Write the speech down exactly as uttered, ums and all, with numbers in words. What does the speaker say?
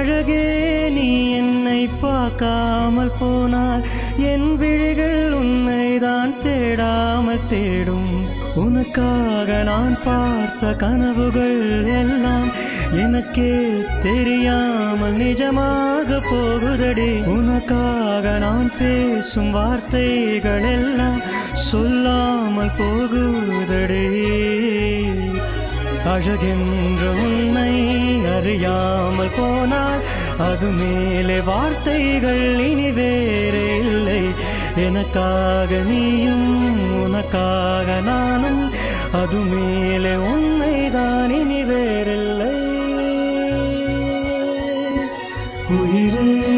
அழகே நீ என்னை பார்க்காமல் போனால் என் விழிகள் உன்னை தான் தேடாமல் தேடும். உனக்காக நான் பார்த்த கனவுகள் எல்லாம் எனக்கே தெரியாமல் நிஜமாக போகுதடி. உனக்காக நான் பேசும் வார்த்தைகள் எல்லாம் சொல்லாமல் போகுதடி. அழகென்ற உன்னை அறியாமல் போனால் அது மேலே வார்த்தைகள் இனி வேறே இல்லை. எனக்காக நீயும் உனக்காக நானும் அது மேலே உன்னை தான் இனி வேறில்லை. உயிரே